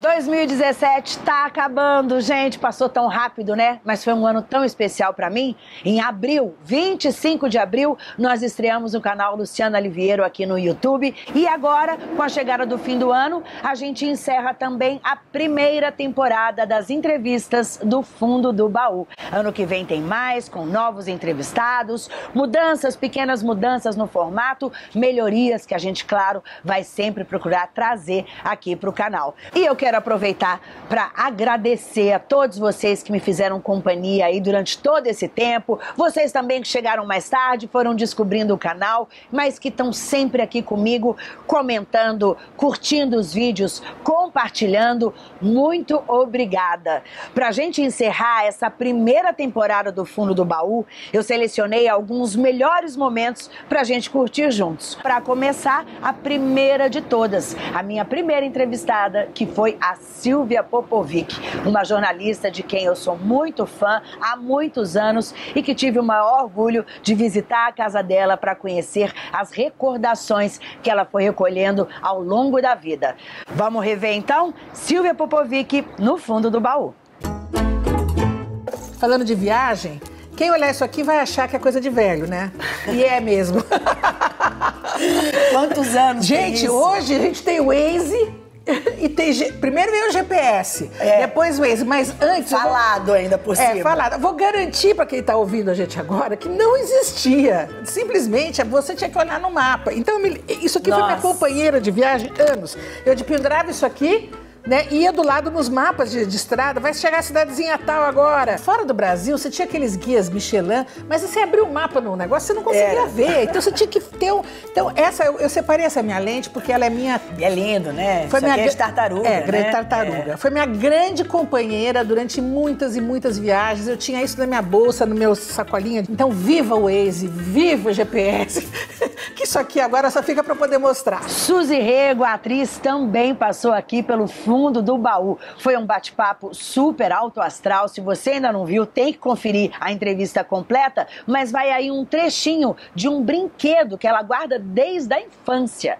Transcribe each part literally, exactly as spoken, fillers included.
dois mil e dezessete tá acabando, gente, passou tão rápido, né? Mas foi um ano tão especial pra mim. Em abril, vinte e cinco de abril, nós estreamos o canal Luciana Liviero aqui no YouTube. E agora, com a chegada do fim do ano, a gente encerra também a primeira temporada das entrevistas do Fundo do Baú. Ano que vem tem mais, com novos entrevistados, mudanças, pequenas mudanças no formato, melhorias que a gente, claro, vai sempre procurar trazer aqui pro canal. E eu quero aproveitar para agradecer a todos vocês que me fizeram companhia aí durante todo esse tempo, vocês também que chegaram mais tarde, foram descobrindo o canal, mas que estão sempre aqui comigo, comentando, curtindo os vídeos, compartilhando. Muito obrigada. Pra gente encerrar essa primeira temporada do Fundo do Baú, eu selecionei alguns melhores momentos pra gente curtir juntos. Para começar, a primeira de todas, a minha primeira entrevistada, que foi a Silvia Popovic, uma jornalista de quem eu sou muito fã há muitos anos e que tive o maior orgulho de visitar a casa dela para conhecer as recordações que ela foi recolhendo ao longo da vida. Vamos rever então Silvia Popovic no Fundo do Baú. Falando de viagem, quem olhar isso aqui vai achar que é coisa de velho, né? E é mesmo. Quantos anos? Gente, hoje a gente tem o Waze. E tem, primeiro veio o G P S, é. Depois o Waze, mas antes... Falado vou, ainda por cima. É, falado. Vou garantir para quem está ouvindo a gente agora que não existia. Simplesmente você tinha que olhar no mapa. Então, isso aqui Nossa. Foi minha companheira de viagem anos. Eu de pendurava isso aqui, né, ia do lado nos mapas de, de estrada, vai chegar a cidadezinha tal agora. Fora do Brasil, você tinha aqueles guias Michelin, mas você abriu o mapa no negócio, você não conseguia é. ver. Então você tinha que ter um... Então, essa, eu, eu separei essa minha lente porque ela é minha... E é lindo, né? Foi Isso minha aqui é de tartaruga, É, grande né? tartaruga. É. Foi minha grande companheira durante muitas e muitas viagens. Eu tinha isso na minha bolsa, no meu sacolinha. Então, viva o Waze, viva o G P S. Que isso aqui agora só fica para poder mostrar. Suzy Rego, a atriz, também passou aqui pelo Fundo do Baú. Foi um bate-papo super alto astral. Se você ainda não viu, tem que conferir a entrevista completa, mas vai aí um trechinho de um brinquedo que ela guarda desde a infância.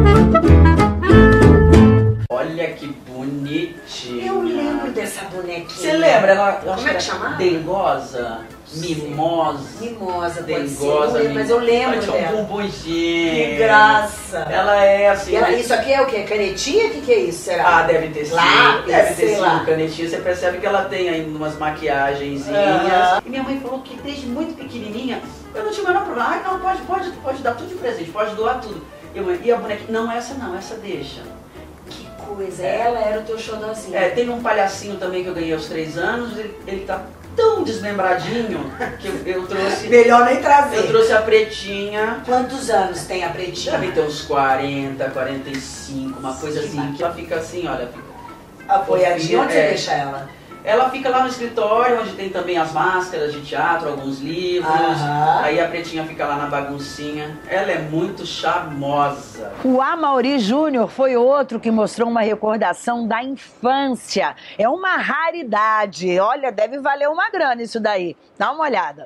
Olha que bonitinha. Eu lembro dessa bonequinha. Você lembra? Ela, Como é que chama? Dengosa? Mimosa. Mimosa, Dengosa, ser, mas eu lembro ela tinha dela. um bumbumzinho. Que graça. Ela é assim... Ela, mas... Isso aqui é o quê? Canetinha? O que, que é isso? Será? Ah, deve ter sido. Lápis, deve ter sido lá. canetinha. Você percebe que ela tem ainda umas maquiagenzinhas. Uhum. E minha mãe falou que desde muito pequenininha, eu não tinha o menor problema. Ai, não, pode, pode, pode dar tudo de presente, pode doar tudo. Eu, e a bonequinha, não, essa não, essa deixa. Que coisa, é. Ela era o teu xodózinho. É, tem um palhacinho também que eu ganhei aos três anos, ele, ele tá tão desmembradinho que eu, eu trouxe... Melhor nem trazer. Eu trouxe a pretinha. Quantos anos tem a pretinha? Deve ter uns quarenta, quarenta e cinco, uma coisa assim, que ela fica assim, olha... Fica apoiadinha, onde é, você deixa ela? Ela fica lá no escritório, onde tem também as máscaras de teatro, alguns livros. Aham. Aí a pretinha fica lá na baguncinha. Ela é muito charmosa. O Amaury Júnior foi outro que mostrou uma recordação da infância. É uma raridade. Olha, deve valer uma grana isso daí. Dá uma olhada.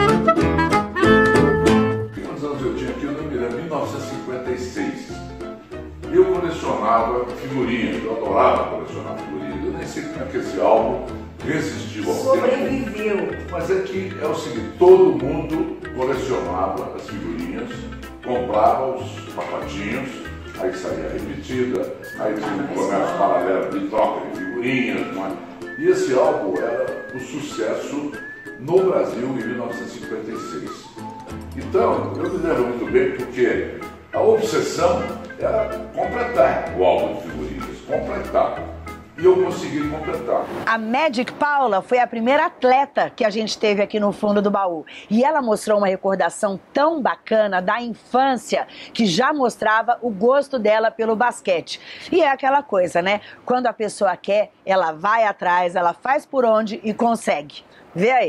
Quantos anos eu tinha aqui? Eu não me lembro. mil novecentos e cinquenta e seis. Eu colecionava figurinhas. Eu adorava colecionar figurinhas. Eu nem sei como é que esse álbum resistiu ao Sobreviveu. tempo. Mas é que é o seguinte, todo mundo colecionava as figurinhas, comprava os pacotinhos, aí saía repetida, aí tinha um comércio paralelo de troca de figurinhas. Mas... E esse álbum era um sucesso no Brasil em mil novecentos e cinquenta e seis. Então, eu me lembro muito bem porque a obsessão era completar o álbum de figurinhas, completar. E eu consegui completar. A Magic Paula foi a primeira atleta que a gente teve aqui no Fundo do Baú. E ela mostrou uma recordação tão bacana da infância que já mostrava o gosto dela pelo basquete. E é aquela coisa, né? Quando a pessoa quer, ela vai atrás, ela faz por onde e consegue. Vê aí.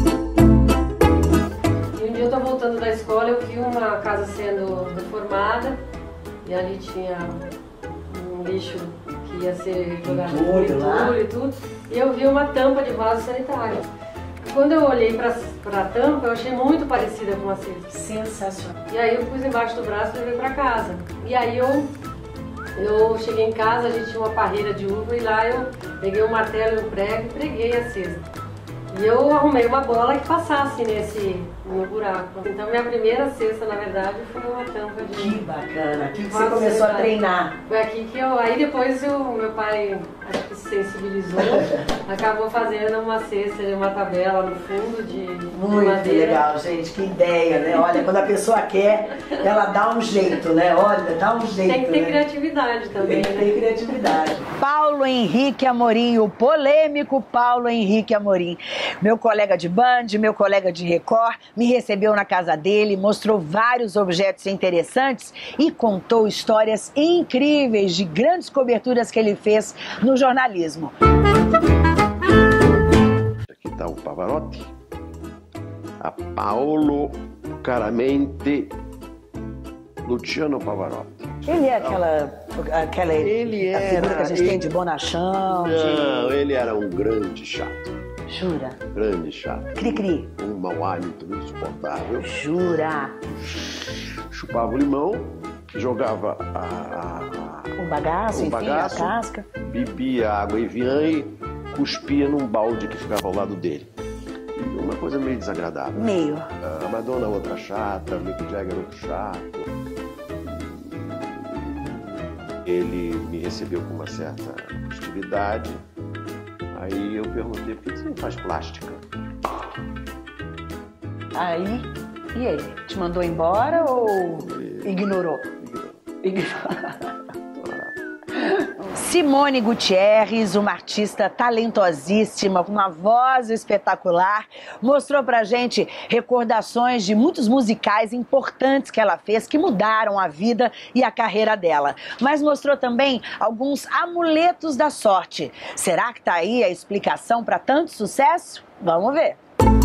E um dia eu tô voltando da escola, eu vi uma casa sendo reformada e ali tinha um lixo que ia ser jogado no entulho e tudo, e eu vi uma tampa de vaso sanitário. Quando eu olhei pra, pra tampa, eu achei muito parecida com uma cesta. Sensacional. E aí eu pus embaixo do braço e levei pra casa. E aí eu Eu cheguei em casa, a gente tinha uma parreira de uva e lá eu peguei um martelo e um prego e preguei a cesta. E eu arrumei uma bola que passasse nesse no buraco. Então minha primeira cesta, na verdade, foi uma tampa de... Que bacana, aqui que você começou a treinar. Foi aqui que eu... Aí depois o meu pai, acho que se sensibilizou, acabou fazendo uma cesta, uma tabela no fundo de, Muito de madeira. Legal, gente, que ideia, né? Olha, quando a pessoa quer, ela dá um jeito, né? Olha, dá um jeito, Tem que ter né? criatividade também, Tem que né? ter criatividade. Paulo Henrique Amorim, o polêmico Paulo Henrique Amorim. Meu colega de Band, meu colega de Record, me recebeu na casa dele, mostrou vários objetos interessantes e contou histórias incríveis de grandes coberturas que ele fez no jornalismo. Aqui está o Pavarotti, a Paolo Caramente, Luciano Pavarotti. Ele é aquela, aquela Ele a figura era, que a gente ele... tem de bonachão? Não, De... ele era um grande chato. Jura? Grande chato. Cri-cri. Um mau hálito insuportável. Jura? Chupava o limão, jogava a, a, a, O bagaço, o enfim, bagaço, a casca. bebia água Evian e cuspia num balde que ficava ao lado dele. Uma coisa meio desagradável. Meio. A Madonna outra chata, Mick Jagger outro chato. Ele me recebeu com uma certa hostilidade. Aí eu perguntei, por que você não faz plástica? Aí, e ele? Te mandou embora ou ignorou? Ignorou. Simone Gutierrez, uma artista talentosíssima, com uma voz espetacular, mostrou pra gente recordações de muitos musicais importantes que ela fez, que mudaram a vida e a carreira dela. Mas mostrou também alguns amuletos da sorte. Será que tá aí a explicação para tanto sucesso? Vamos ver.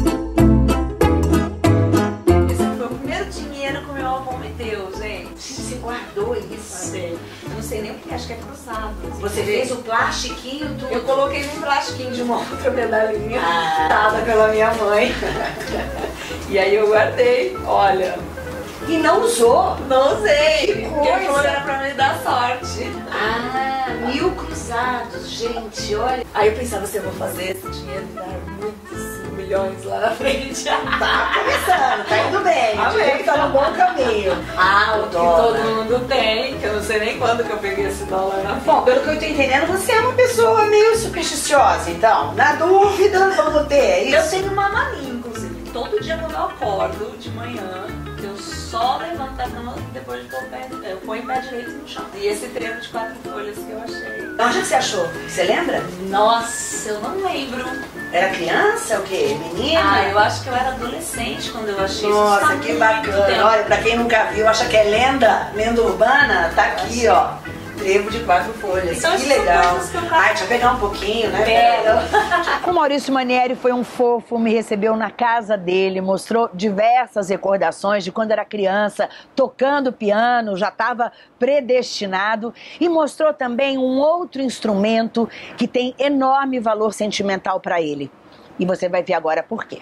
Esse foi o primeiro dinheiro que o meu avô me deu, gente. Você guardou isso? Eu não sei nem o que, acho que é cruzado. Você fez o plastiquinho do... Eu coloquei num plastiquinho de uma outra medalhinha, Ah. dada pela minha mãe. E aí eu guardei, olha. E não usou? Não usei, Que porque coisa. falou que era pra me dar sorte. Ah, mil cruzados, gente, olha. Aí eu pensava, se eu vou fazer esse dinheiro dar muitos milhões lá na frente. Tá começando, tá indo bem. Ah, Diria que tá no bom caminho. Ah, o Que dólar. todo mundo tem, que eu não sei nem quando que eu peguei esse dólar na Bom, pelo que eu tô entendendo, você é uma pessoa meio supersticiosa, então. Na dúvida, vamos ter, é Eu isso? tenho uma mania, inclusive. Todo dia quando eu acordo de manhã, eu só levanto da cama depois de pôr o pé, eu ponho o pé direito no chão. E esse trevo de quatro folhas que eu achei. Onde você achou? Você lembra? Nossa, eu não lembro. Era criança, o quê? Menina? Ah, eu acho que eu era adolescente quando eu achei isso. Nossa, Tá que muito bacana. tempo. Olha, pra quem nunca viu, acha que é lenda, lenda urbana, tá aqui, ó. Trevo de quatro folhas. Então, que essas são legal. coisas que eu Ai, deixa eu pegar um pouquinho, né? Pega. O Maurício Manieri foi um fofo, me recebeu na casa dele, mostrou diversas recordações de quando era criança, tocando piano, já estava predestinado, e mostrou também um outro instrumento que tem enorme valor sentimental para ele. E você vai ver agora por quê.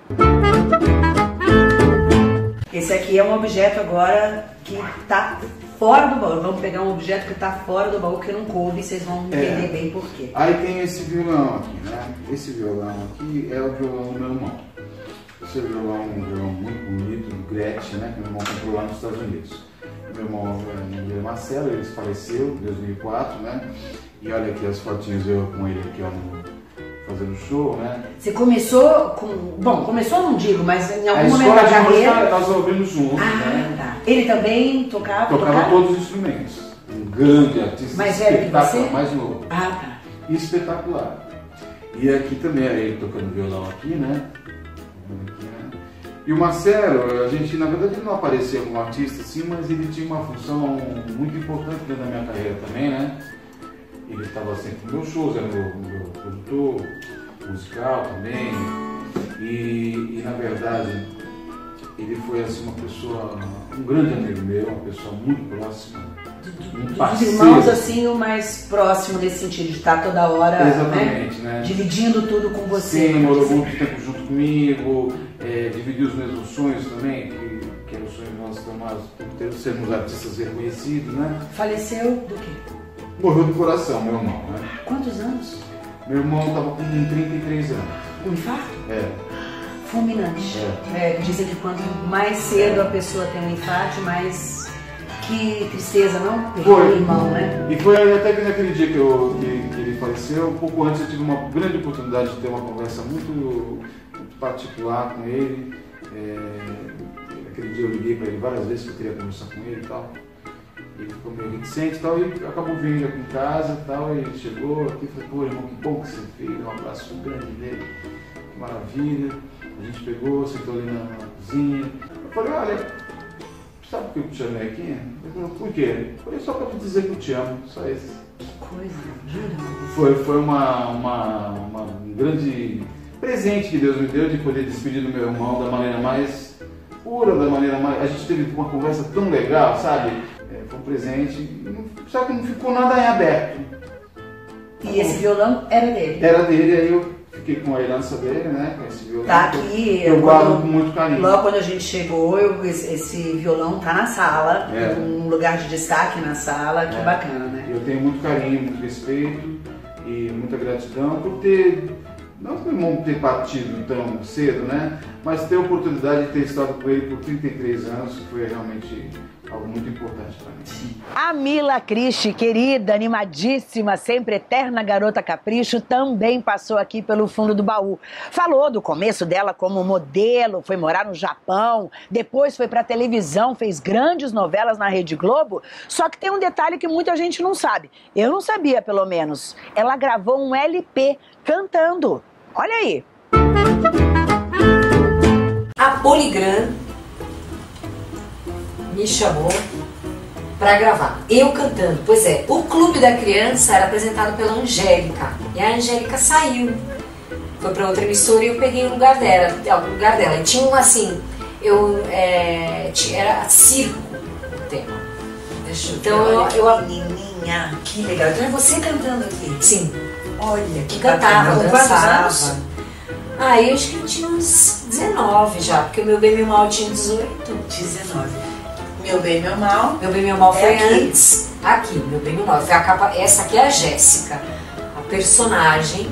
Esse aqui é um objeto agora que está fora do baú. Vamos pegar um objeto que está fora do baú, que não coube, vocês vão entender É. bem por quê. Aí tem esse violão aqui, né? Esse violão aqui é o violão do meu irmão. Esse violão é um violão muito bonito, do Gretchen, né? Que meu irmão comprou lá nos Estados Unidos. Meu irmão, o nome dele é Marcelo, ele faleceu em dois mil e quatro, né? E olha aqui as fotinhas eu com ele aqui, ó, no- fazendo show, né? Você começou com... Bom, começou não digo, mas em A algum momento escola da de música carreira... nós ouvimos juntos, Ah, né? tá. Ele também tocava? Tocava tocava? todos os instrumentos. Um grande artista, Mais velho que espetacular, você? mais novo. Ah, tá. Espetacular. E aqui também, ele tocando violão aqui, né? Aqui, né? E o Marcelo, a gente, na verdade, ele não aparecia como artista assim, mas ele tinha uma função muito importante dentro da minha carreira também, né? Ele estava sempre nos meus shows, era meu, meu produtor musical também. E, e, na verdade, ele foi assim, uma pessoa, um grande amigo meu, uma pessoa muito próxima. Um Dos parceiro. irmãos, assim, o mais próximo nesse sentido, de estar toda hora, Exatamente, né? né? Dividindo tudo com você. Sim, morou muito tempo junto comigo, é, dividiu os mesmos sonhos também, que, que era o sonho nós estamos, por sermos artistas reconhecidos, né? Faleceu do quê? Morreu do coração, meu irmão, né? Quantos anos? Meu irmão estava com trinta e três anos. Um infarto? É. Fulminante. É. É, dizem que quanto mais cedo a pessoa tem um infarto, mais... Que tristeza, não? Perder o irmão, né? E foi até que naquele dia que, eu, que, que ele faleceu, um pouco antes eu tive uma grande oportunidade de ter uma conversa muito, muito particular com ele. É, aquele dia eu liguei para ele várias vezes que eu queria conversar com ele e tal. Ele ficou meio reticente e tal, e acabou vindo aqui em casa e tal, e ele chegou aqui e falou, pô, irmão, que bom que você fez, um abraço grande dele, que maravilha. A gente pegou, sentou ali na, na cozinha. Eu falei, olha, sabe por que eu te chamei aqui? Ele falou, por quê? Eu falei, só para te dizer que eu te amo, só isso. Que coisa, jura? Foi, foi uma, uma, uma, um grande presente que Deus me deu de poder despedir do meu irmão da maneira mais pura, da maneira mais... A gente teve uma conversa tão legal, sabe? É, foi um presente, só que não ficou nada em aberto. E esse violão era dele? Era dele, aí eu fiquei com a herança dele, né? Com esse violão. Tá aqui. Eu guardo com muito carinho. Logo quando a gente chegou, eu, esse, esse violão tá na sala, é. um lugar de destaque na sala, que é. bacana, né? Eu tenho muito carinho, muito respeito e muita gratidão por ter, não por meu irmão ter partido tão cedo, né? Mas ter a oportunidade de ter estado com ele por trinta e três anos, que foi realmente algo muito importante para mim. A Mila Cristi, querida, animadíssima, sempre eterna garota capricho, também passou aqui pelo fundo do baú. Falou do começo dela como modelo, foi morar no Japão, depois foi pra televisão, fez grandes novelas na Rede Globo. Só que tem um detalhe que muita gente não sabe. Eu não sabia, pelo menos. Ela gravou um L P cantando. Olha aí. A Polygram me chamou para gravar, eu cantando. Pois é, o Clube da Criança era apresentado pela Angélica e a Angélica saiu, foi para outra emissora e eu peguei o lugar dela, o lugar dela. E tinha um assim, eu é, tinha, era circo o tema. Deixa eu então ver, eu, eu menininha, que legal. Então é você cantando aqui? Sim. Olha, que cantava, bacana. dançava. Ah, eu acho que eu tinha uns dezenove já, porque o Meu Bem Meu Mal tinha dezoito. dezenove. Meu Bem Meu Mal. Meu Bem Meu Mal foi é aqui. antes. Aqui, Meu Bem Meu Mal. Foi a capa. Essa aqui é a Jéssica, a personagem,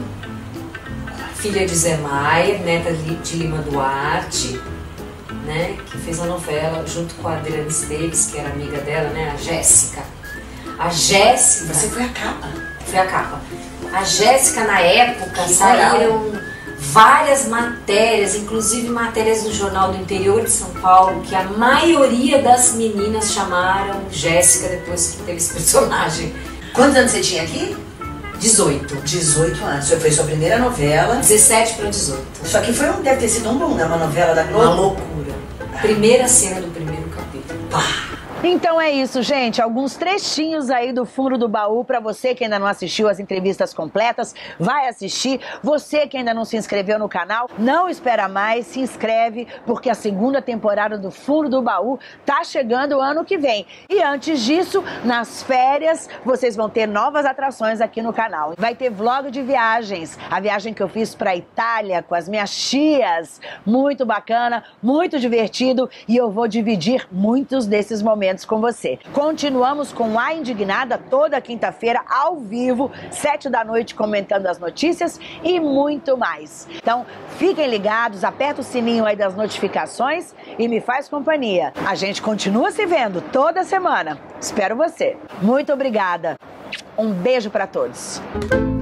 filha de Zé Maier, neta de Lima Duarte, né? Que fez a novela junto com a Adriana Esteves, que era amiga dela, né? A Jéssica. A Jéssica. Você foi a capa? Foi a capa. A Jéssica, na época, Que saíram moral. várias matérias, inclusive matérias do Jornal do Interior de São Paulo, que a maioria das meninas chamaram Jéssica depois que teve esse personagem. Quantos anos você tinha aqui? dezoito. dezoito anos. Foi sua primeira novela. dezessete para dezoito. Isso aqui foi um, deve ter sido um boom, né? Uma novela da Globo. Uma loucura. Primeira cena do primeiro capítulo. Pá. Então é isso, gente. Alguns trechinhos aí do fundo do baú para você que ainda não assistiu as entrevistas completas, vai assistir. Você que ainda não se inscreveu no canal, não espera mais, se inscreve, porque a segunda temporada do fundo do baú tá chegando o ano que vem. E antes disso, nas férias, vocês vão ter novas atrações aqui no canal. Vai ter vlog de viagens, a viagem que eu fiz para Itália com as minhas tias, muito bacana, muito divertido, e eu vou dividir muitos desses momentos com você. Continuamos com A Indignada toda quinta-feira ao vivo, sete da noite, comentando as notícias e muito mais. Então, fiquem ligados, aperta o sininho aí das notificações e me faz companhia. A gente continua se vendo toda semana. Espero você. Muito obrigada. Um beijo para todos.